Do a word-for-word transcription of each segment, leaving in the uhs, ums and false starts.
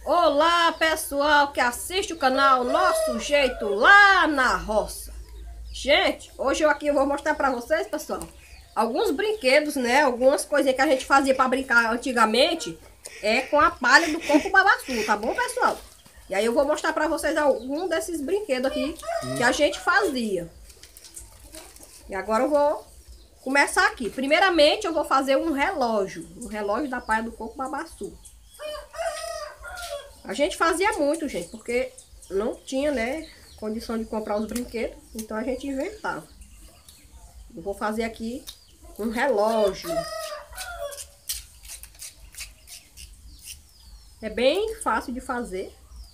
Olá, pessoal que assiste o canal Nosso Jeito lá na roça. Gente, hoje eu aqui vou mostrar pra vocês, pessoal, alguns brinquedos, né? Algumas coisinhas que a gente fazia pra brincar antigamente é com a palha do coco babaçu, tá bom, pessoal? E aí eu vou mostrar pra vocês algum desses brinquedos aqui que a gente fazia. E agora eu vou começar aqui. Primeiramente eu vou fazer um relógio, um relógio da palha do coco babaçu. A gente fazia muito, gente, porque não tinha, né, condição de comprar os brinquedos, então a gente inventava. Eu vou fazer aqui um relógio. É bem fácil de fazer.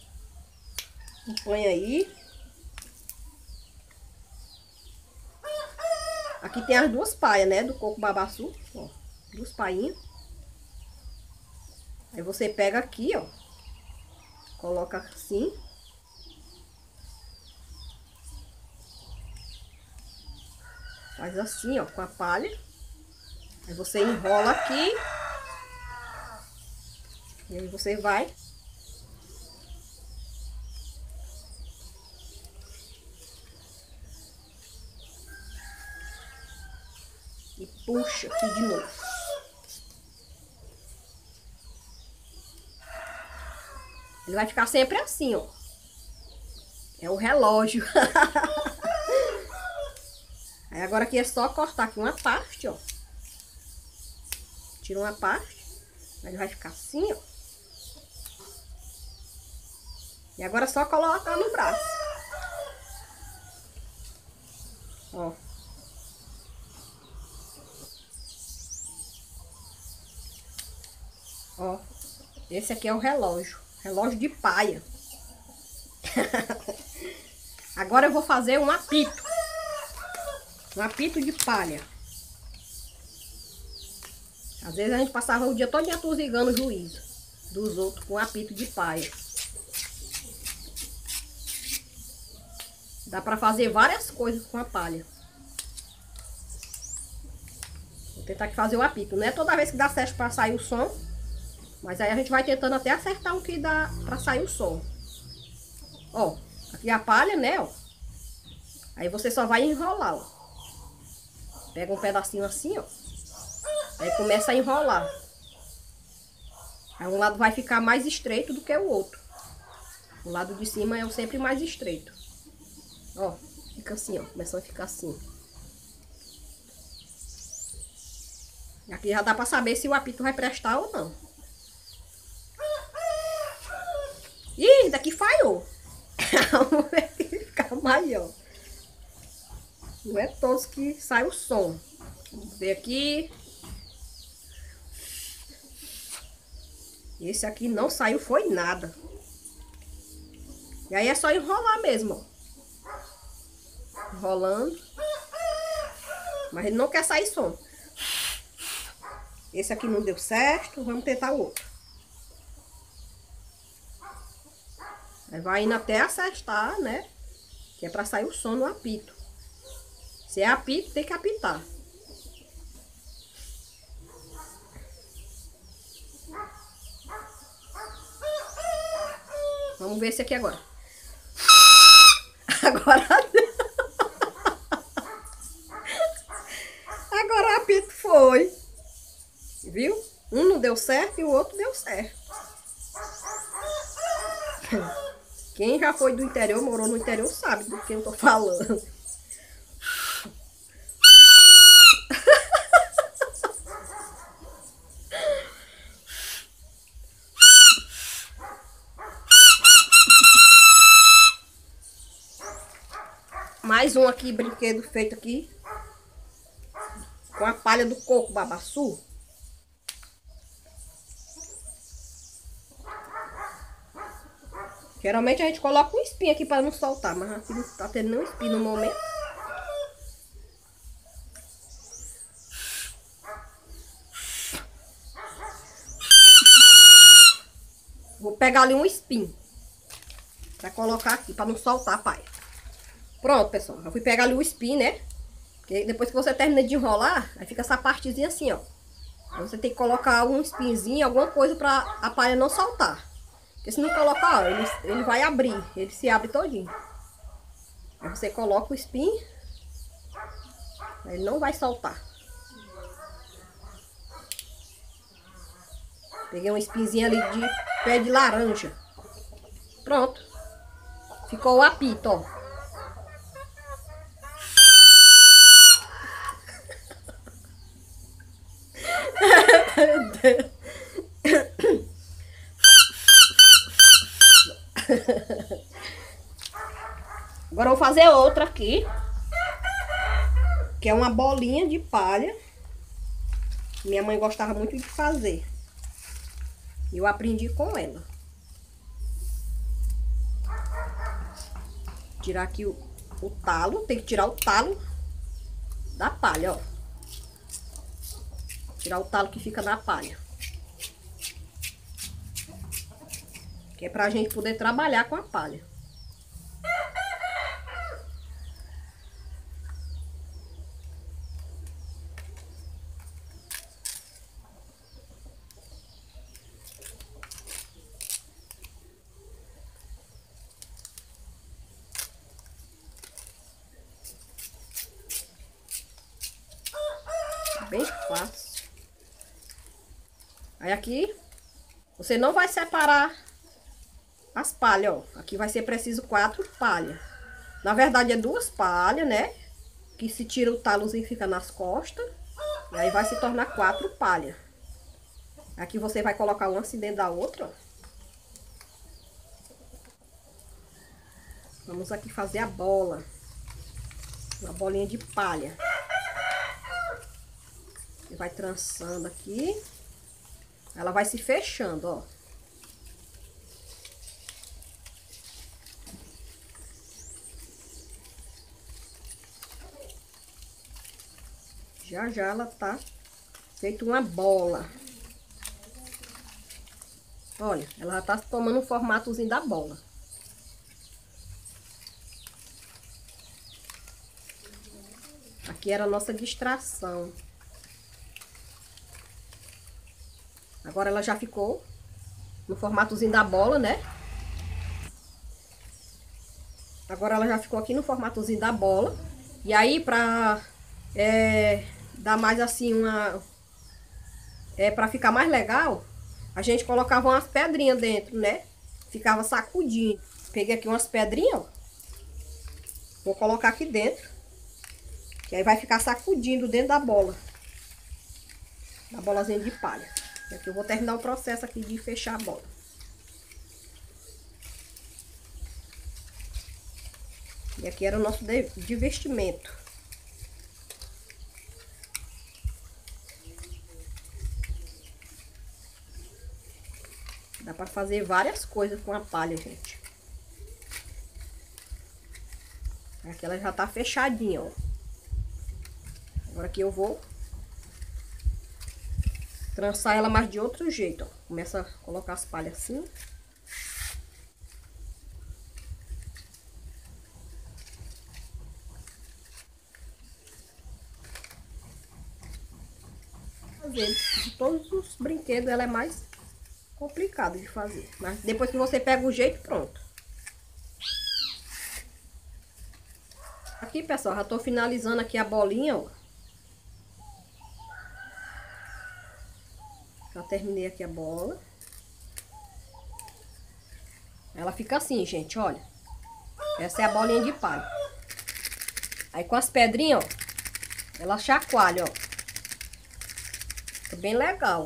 Põe aí. Aqui tem as duas paias, né, do coco babaçu, ó, duas painhas. Aí você pega aqui, ó. Coloca assim. Faz assim, ó, com a palha. Aí você enrola aqui. E aí você vai. E puxa aqui de novo. Ele vai ficar sempre assim, ó. É o relógio. Aí agora aqui é só cortar aqui uma parte, ó. Tira uma parte. Aí ele vai ficar assim, ó. E agora é só colocar no braço. Ó. Ó. Esse aqui é o relógio. Relógio de paia. Agora eu vou fazer um apito. Um apito de palha. Às vezes a gente passava o dia todo atosigando o juízo dos outros com apito de palha. Dá pra fazer várias coisas com a palha. Vou tentar aqui fazer o apito. Não é toda vez que dá certo pra sair o som. Mas aí a gente vai tentando até acertar o que dá pra sair o som. Ó, aqui a palha, né, ó. Aí você só vai enrolar, ó. Pega um pedacinho assim, ó. Aí começa a enrolar. Aí um lado vai ficar mais estreito do que o outro. O lado de cima é sempre mais estreito. Ó, fica assim, ó. Começando a ficar assim. Aqui já dá pra saber se o apito vai prestar ou não. Ih, daqui falhou. Vamos ver que ficar maior. Não é todos que sai o som. Vamos ver aqui. Esse aqui não saiu, foi nada. E aí é só enrolar mesmo, ó. Enrolando. Mas ele não quer sair som. Esse aqui não deu certo. Vamos tentar o outro. Aí vai indo até acertar, né? Que é pra sair o som no apito. Se é apito, tem que apitar. Vamos ver esse aqui agora. Agora... Agora o apito foi. Viu? Um não deu certo e o outro deu certo. Quem já foi do interior, morou no interior, sabe do que eu tô falando. Mais um aqui, brinquedo feito aqui com a palha do coco babaçu. Geralmente a gente coloca um espinho aqui para não soltar, mas aqui não tá tendo nenhum espinho no momento. Vou pegar ali um espinho para colocar aqui, para não soltar a palha. Pronto, pessoal. Eu fui pegar ali o espinho, né? Porque depois que você termina de enrolar, aí fica essa partezinha assim, ó. Você tem que colocar um espinhozinho, alguma coisa para a palha não soltar. Porque se não colocar, ó, ele, ele vai abrir. Ele se abre todinho. Aí você coloca o spin. Ele não vai soltar. Peguei um spinzinho ali de pé de laranja. Pronto. Ficou o apito, ó. Meu Deus. Agora eu vou fazer outra aqui. Que é uma bolinha de palha. Minha mãe gostava muito de fazer. E eu aprendi com ela. Tirar aqui o, o talo. Tem que tirar o talo da palha, ó. Tirar o talo que fica na palha. Que é pra gente poder trabalhar com a palha. Bem fácil. Aí aqui, você não vai separar as palhas, ó. Aqui vai ser preciso quatro palhas. Na verdade é duas palhas, né? Que se tira o talozinho fica nas costas. E aí vai se tornar quatro palhas. Aqui você vai colocar uma assim dentro da outra, ó. Vamos aqui fazer a bola. Uma bolinha de palha. E vai trançando aqui. Ela vai se fechando, ó. Já já ela tá feito uma bola. Olha, ela já tá tomando um formatozinho da bola. Aqui era a nossa distração. Agora ela já ficou no formatozinho da bola, né? Agora ela já ficou aqui no formatozinho da bola. E aí, pra é, dar mais assim uma... É, pra ficar mais legal, a gente colocava umas pedrinhas dentro, né? Ficava sacudindo. Peguei aqui umas pedrinhas, ó. Vou colocar aqui dentro. Que aí vai ficar sacudindo dentro da bola. Da bolazinha de palha. E aqui eu vou terminar o processo aqui de fechar a bola. E aqui era o nosso divertimento. Dá pra fazer várias coisas com a palha, gente. Aqui ela já tá fechadinha, ó. Agora aqui eu vou trançar ela mais de outro jeito, ó. Começa a colocar as palhas assim. Fazer de todos os brinquedos, ela é mais complicada de fazer. Mas depois que você pega o jeito, pronto. Aqui, pessoal, já tô finalizando aqui a bolinha, ó. Já terminei aqui a bola. Ela fica assim, gente, olha. Essa é a bolinha de palha. Aí com as pedrinhas, ó, ela chacoalha, ó. Fica bem legal.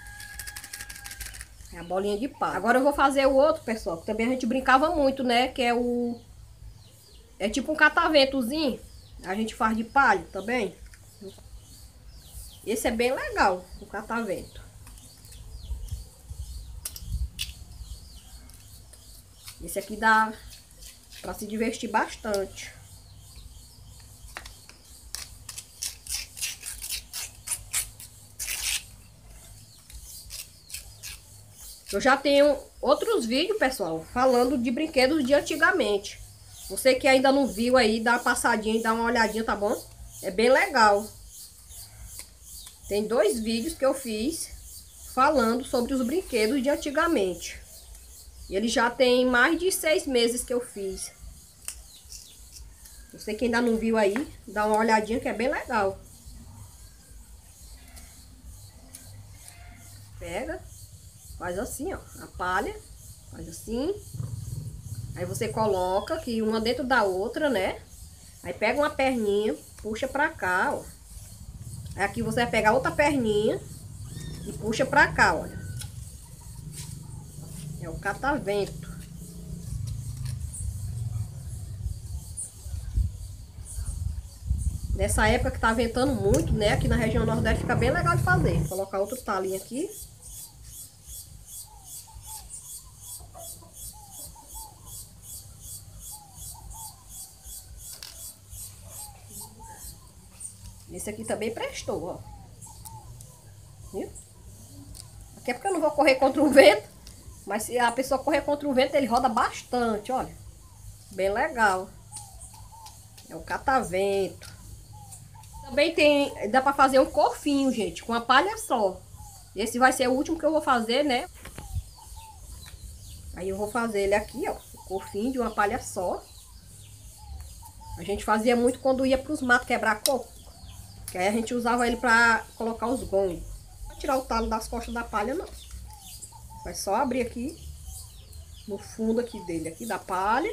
É a bolinha de palha. Agora eu vou fazer o outro, pessoal, que também a gente brincava muito, né? Que é o... É tipo um cataventozinho. A gente faz de palha também. Esse é bem legal, o catavento. Esse aqui dá pra se divertir bastante. Eu já tenho outros vídeos, pessoal, falando de brinquedos de antigamente. Você que ainda não viu aí, dá uma passadinha e dá uma olhadinha, tá bom? É bem legal. Tem dois vídeos que eu fiz falando sobre os brinquedos de antigamente. Ele já tem mais de seis meses que eu fiz. Você que ainda não viu aí, dá uma olhadinha que é bem legal. Pega, faz assim, ó, a palha, faz assim. Aí você coloca aqui uma dentro da outra, né? Aí pega uma perninha, puxa pra cá, ó. Aí aqui você vai pegar outra perninha e puxa pra cá, olha. É o catavento. Nessa época que tá ventando muito, né? Aqui na região nordeste fica bem legal de fazer. Vou colocar outro talinho aqui. Esse aqui também prestou, ó. Viu? Aqui é porque eu não vou correr contra o vento. Mas se a pessoa correr contra o vento, ele roda bastante, olha. Bem legal. É o catavento. Também tem, dá pra fazer um corfinho, gente, com uma palha só. Esse vai ser o último que eu vou fazer, né? Aí eu vou fazer ele aqui, ó. O corfinho de uma palha só. A gente fazia muito quando ia pros matos quebrar coco. Que aí a gente usava ele pra colocar os gongos. Não vai tirar o talo das costas da palha, não. Vai só abrir aqui. No fundo aqui dele, aqui da palha.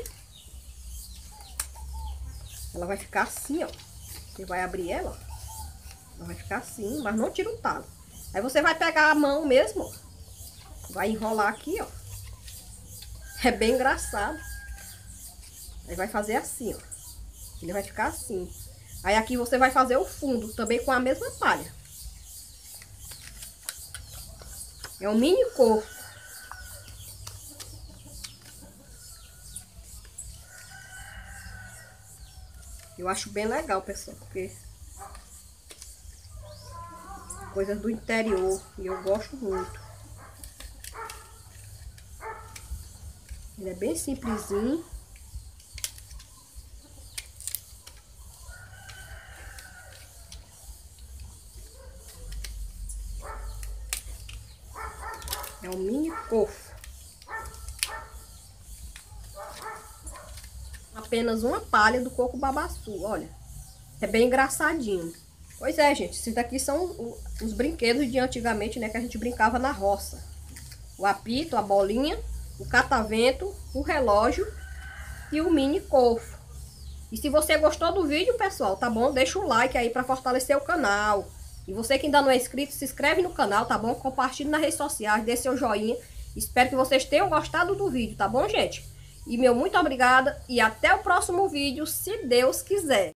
Ela vai ficar assim, ó. Você vai abrir ela, ó. Ela vai ficar assim, mas não tira o talo. Aí você vai pegar a mão mesmo, ó. Vai enrolar aqui, ó. É bem engraçado. Aí vai fazer assim, ó. Ele vai ficar assim. Aí aqui você vai fazer o fundo, também com a mesma palha. É um mini corpo. Eu acho bem legal, pessoal, porque coisas do interior e eu gosto muito. Ele é bem simplesinho. É um mini cofo. Apenas uma palha do coco babaçu, olha. É bem engraçadinho. Pois é, gente, esses daqui são os brinquedos de antigamente, né, que a gente brincava na roça. O apito, a bolinha, o catavento, o relógio e o mini cofo. E se você gostou do vídeo, pessoal, tá bom? Deixa o like aí pra fortalecer o canal. E você que ainda não é inscrito, se inscreve no canal, tá bom? Compartilhe nas redes sociais, dê seu joinha. Espero que vocês tenham gostado do vídeo, tá bom, gente? E meu muito obrigada e até o próximo vídeo, se Deus quiser.